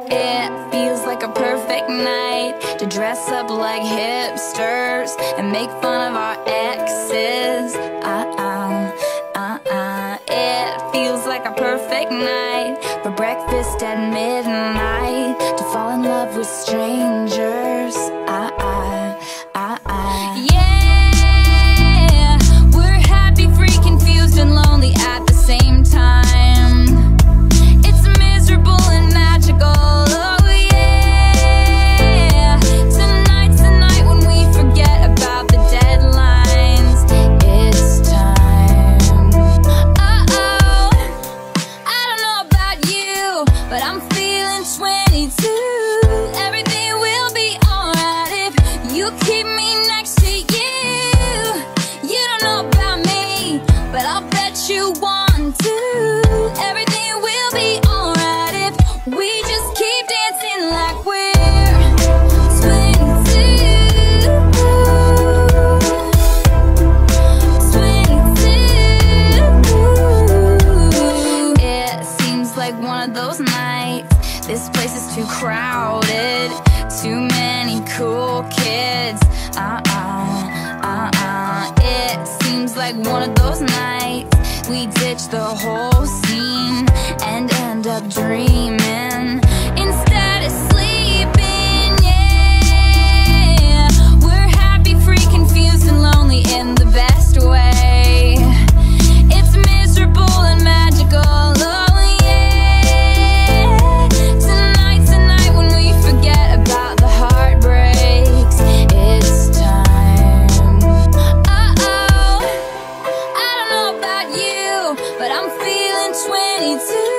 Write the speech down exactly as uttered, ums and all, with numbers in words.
It feels like a perfect night to dress up like hipsters and make fun of our exes. Uh-uh, uh-uh. It feels like a perfect night for breakfast at midnight, to fall in love with strangers. Uh-uh, uh-uh. Yeah, we're happy, free, confused, and lonely at the same time. It's miserable and magical. Oh yeah, tonight's the night when we forget about the deadlines. It's time. Uh-oh, I don't know about you, but I'm feeling twenty-two. Everything will be alright if you keep me next to you. You don't know about me, but I'll bet you want to. Everything will be alright if we just keep dancing like we're twenty-two. twenty-two. It seems like one of those nights. This place is too crowded, too many cool kids. Uh-uh, uh-uh. It seems like one of those nights we ditch the whole scene and end up dreaming instead of sleeping. Yeah, we're happy, free, confused, and lonely in the best way. It's miserable and magical. Oh yeah, tonight's the night when we forget about the heartbreaks. It's time. Uh-oh, I don't know about you, but I'm feeling twenty-two.